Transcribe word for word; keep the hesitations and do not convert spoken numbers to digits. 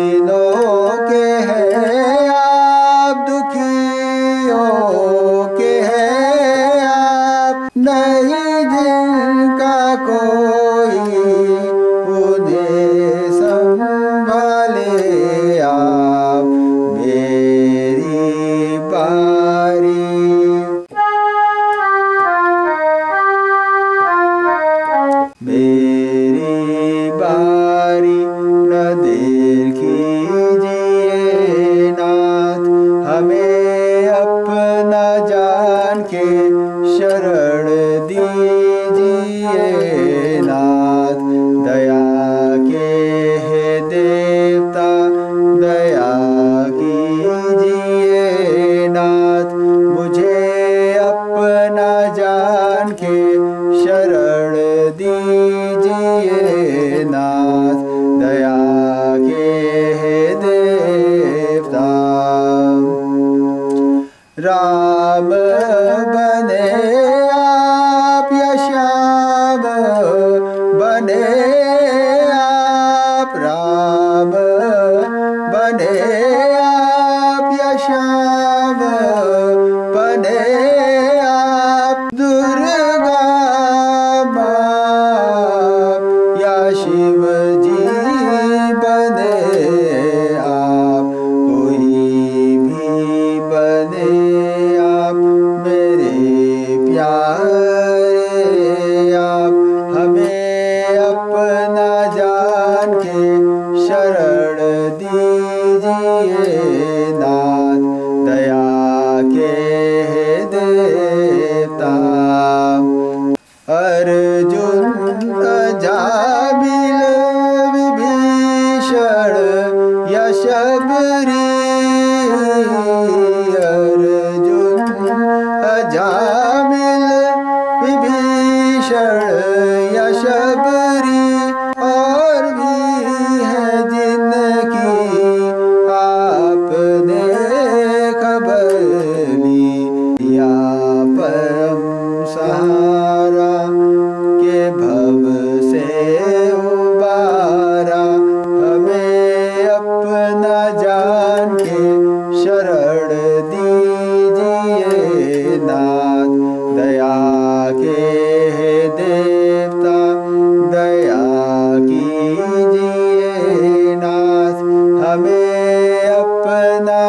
दीनों के हैं आप, दुखियों के हैं आप, नहीं जिनका कोई उन्हें संभाले आप। मेरी बारी मेरी बारी न देर कीजिए नाथ, हमें अपना जान के शरण दीजिए नाथ। दया के हे देवता दया कीजिए नाथ, मुझे अपना जान के शरण दीजिए नाथ। दया के हे देवता राम बने आप या श्याम बने आप, राम बने आप या श्याम बने आप, दुर्गा या शिव जी बने आप, कोई भी बने आप मेरे प्यारे आप। हमें अपना जान के शरण दीजिए नाथ। दया के हे देवता अर्जुन अजामिल विभीषण यशबरी, अर्जुन अजामिल विभीषण यशबरी, और भी है जिनकी आपने खबर ली। या परम सहारा के भव से उबारा, हमें अपना जान के शरण दीजिए नाथ। दया के हे देवता दया कीजिए नाथ, हमें अपना